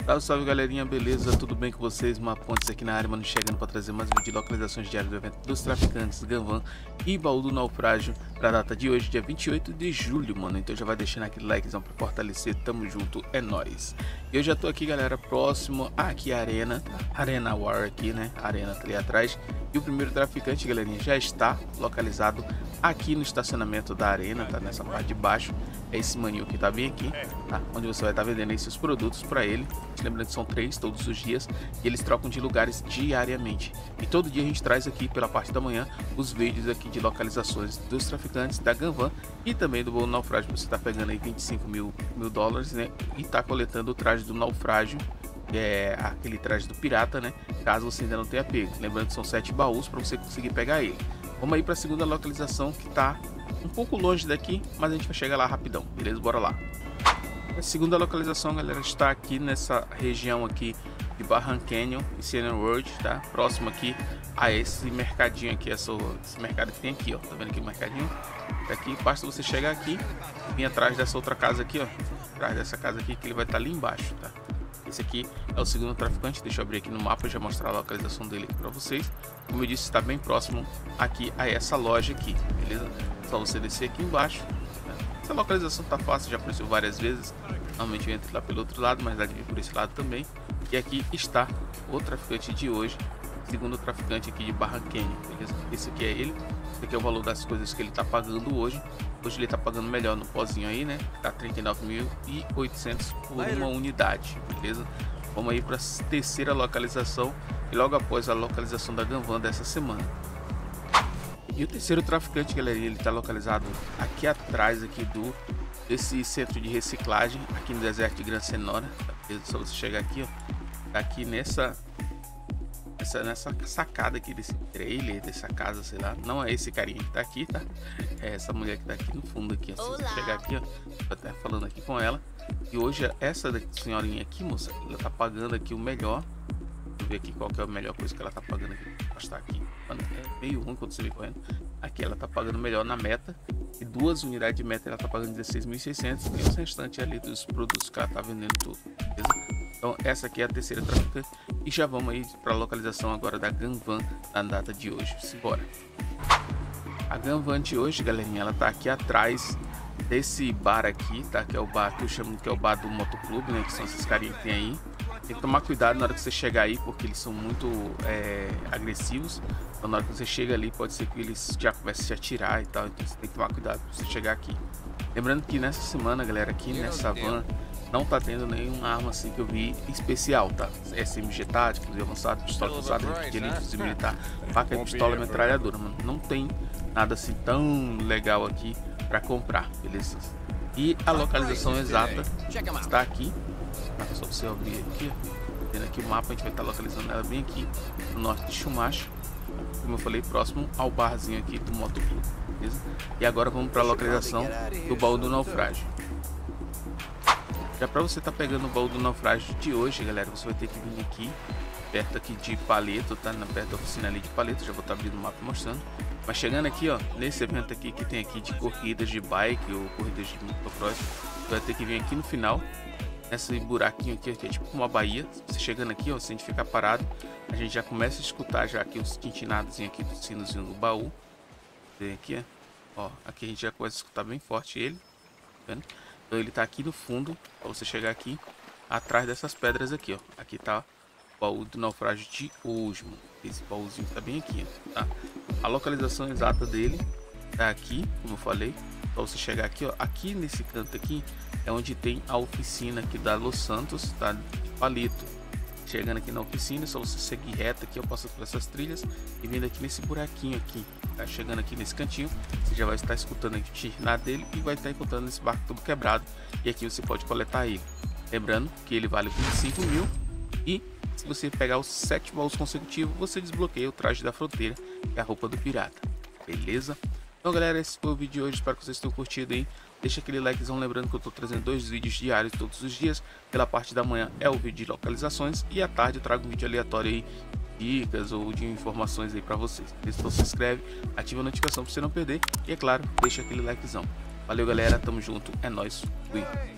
Salve, salve galerinha, beleza? Tudo bem com vocês? Mapontes aqui na área, mano, chegando para trazer mais um vídeo de localizações diárias do evento dos traficantes, Ganvan e Baú do Naufrágio para a data de hoje, dia 28 de julho, mano. Então já vai deixando aquele likezão para fortalecer, tamo junto, é nóis. E eu já tô aqui, galera, próximo aqui à Arena War aqui, né? A arena tá ali atrás. E o primeiro traficante, galerinha, já está localizado aqui no estacionamento da arena, tá nessa parte de baixo. É esse maninho que tá bem aqui, tá? Onde você vai estar vendendo aí seus produtos para ele. Lembrando que são 3 todos os dias e eles trocam de lugares diariamente. E todo dia a gente traz aqui pela parte da manhã os vídeos aqui de localizações dos traficantes da Ganvan e também do Baú do Naufrágio. Você tá pegando aí 25 mil dólares, né? E tá coletando o traje do naufrágio, que é aquele traje do pirata, né? Caso você ainda não tenha pego. Lembrando que são 7 baús para você conseguir pegar ele. Vamos aí para a segunda localização, que tá um pouco longe daqui, mas a gente vai chegar lá rapidão, beleza? Bora lá. A segunda localização, galera, está aqui nessa região aqui de Barran Canyon e Center World, tá? Próximo aqui a esse mercadinho aqui, esse mercado que tem aqui, ó. Tá vendo aqui o mercadinho? Tá aqui, basta você chegar aqui, vir atrás dessa outra casa aqui, ó. Atrás dessa casa aqui, que ele vai estar ali embaixo, tá? Esse aqui é o segundo traficante. Deixa eu abrir aqui no mapa e já mostrar a localização dele aqui para vocês. Como eu disse, está bem próximo aqui a essa loja aqui, beleza? Só você descer aqui embaixo, né? Essa localização tá fácil, já apareceu várias vezes. Normalmente eu entro lá pelo outro lado, mas dá de vir por esse lado também. E aqui está o traficante de hoje, segundo traficante aqui de Barran Canyon, beleza? Esse aqui é ele. Esse aqui é o valor das coisas que ele tá pagando hoje. Hoje ele tá pagando melhor no pozinho aí, né? Tá 39.800 por uma unidade, beleza? Vamos aí para a terceira localização e logo após a localização da Ganvan dessa semana. E o terceiro traficante, galera, ele tá localizado aqui atrás aqui desse centro de reciclagem aqui no deserto de Gran Senora, tá? Só você chegar aqui, ó, tá aqui nessa sacada aqui desse trailer, dessa casa, sei lá. Não é esse carinha que tá aqui, tá? É essa mulher que tá aqui no fundo aqui, ó. Se você chegar aqui, ó, tô até falando aqui com ela. E hoje essa senhorinha aqui, moça, ela tá pagando aqui o melhor. Deixa eu ver aqui qual que é a melhor coisa que ela tá pagando aqui. Vou postar aqui. Mano, é meio ruim quando você vem correndo. Aqui ela tá pagando melhor na meta. E 2 unidades de meta ela tá pagando 16.600. E o restante ali dos produtos que ela tá vendendo tudo, beleza? Então essa aqui é a terceira traficante. E já vamos aí para a localização agora da Ganvan na data de hoje. Simbora. A Ganvan de hoje, galerinha, ela tá aqui atrás desse bar aqui, tá? Que é o bar que eu chamo que é o bar do motoclube, né? Que são esses carinhas que tem aí. Tem que tomar cuidado na hora que você chegar aí, porque eles são muito agressivos. Então na hora que você chega ali, pode ser que eles já comecem a te atirar e tal. Então você tem que tomar cuidado pra você chegar aqui. Lembrando que nessa semana, galera, aqui nessa van não tá tendo nenhuma arma assim que eu vi especial, tá? SMG tático, avançado, pistola avançada, de elite, fuzil militar, faca, pistola, metralhadora, mano. Não tem nada assim tão legal aqui para comprar, beleza? E a localização exata está aqui. É só você abrir aqui, vendo aqui o mapa, a gente vai estar localizando ela bem aqui no norte de Chumash, como eu falei, próximo ao barzinho aqui do motoclube, beleza? E agora vamos para a localização do Baú do Naufrágio. Já para você tá pegando o Baú do Naufrágio de hoje, galera, você vai ter que vir aqui perto aqui de Paleto, tá? Perto da oficina ali de Paleto. Já vou estar abrindo o mapa mostrando. Mas chegando aqui, ó, nesse evento aqui que tem aqui de corridas de bike ou corridas de motocross, você vai ter que vir aqui no final, nesse buraquinho aqui, que é tipo uma baía. Você chegando aqui, ó, se a gente ficar parado, a gente já começa a escutar já aqui os tintinados aqui do sinozinho do baú. Vem aqui, ó, aqui a gente já começa a escutar bem forte ele, tá vendo? Então ele tá aqui no fundo, para você chegar aqui atrás dessas pedras aqui, ó. Aqui tá o baú do naufrágio de hoje, mano. Esse baúzinho tá bem aqui, ó, tá? A localização exata dele tá aqui, como eu falei. Para você chegar aqui, ó, aqui nesse canto aqui é onde tem a oficina aqui da Los Santos, tá? De Palito. Chegando aqui na oficina, é só você seguir reto aqui, eu passo por essas trilhas e vindo aqui nesse buraquinho aqui, tá? Chegando aqui nesse cantinho, você já vai estar escutando aqui o tirnar dele e vai estar encontrando esse barco todo quebrado. E aqui você pode coletar ele. Lembrando que ele vale 25 mil e se você pegar os 7 baús consecutivos, você desbloqueia o traje da fronteira, que é a roupa do pirata, beleza? Então, galera, esse foi o vídeo de hoje, espero que vocês tenham curtido aí. Deixa aquele likezão, lembrando que eu tô trazendo 2 vídeos diários todos os dias. Pela parte da manhã é o vídeo de localizações e à tarde eu trago um vídeo aleatório aí, dicas ou de informações aí para vocês. Então se inscreve, ativa a notificação para você não perder e, é claro, deixa aquele likezão. Valeu, galera, tamo junto, é nóis, fui.